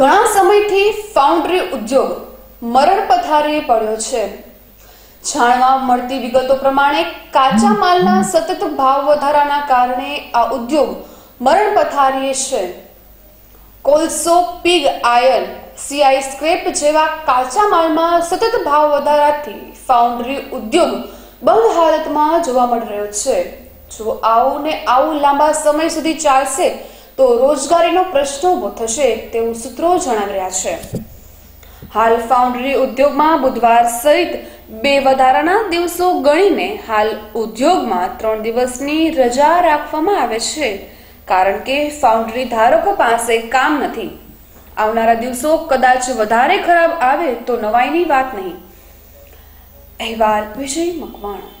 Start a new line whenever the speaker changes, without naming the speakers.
ઘણા સમયથી ફાઉન્ડ્રી ઉદ્યોગ મરણ પથારીએ પડ્યો છે। જાણવા મળતી વિગતો પ્રમાણે કાચા માલના સતત ભાવ વધારાના કારણે આ ઉદ્યોગ મરણ પથારીએ છે। કોલસો, પીગ આયર્ન, સીઆઈ સ્ક્રેપ જેવા કાચા માલમાં સતત ભાવ વધારાથી ફાઉન્ડ્રી ઉદ્યોગ બંધ હાલતમાં જોવા મળી રહ્યો છે। જો આવું ને આવું લાંબા સમય સુધી ચાલશે તો રોજગારીનો પ્રશ્ન ઉભો થશે તેવું સૂત્રો જણાવી રહ્યા છે। હાલ ફાઉન્ડ્રી ઉદ્યોગમાં બુધવાર સહિત 2 વધારાના દિવસો ગણીને હાલ ઉદ્યોગમાં 3 દિવસની રજા રાખવામાં આવે છે, કારણ કે ફાઉન્ડ્રી ધારકો પાસે કામ નથી। આવનારા દિવસો કદાચ વધારે ખરાબ આવે તો નવાઈની વાત નહીં। અહેવાલ વિજય મકવાણા।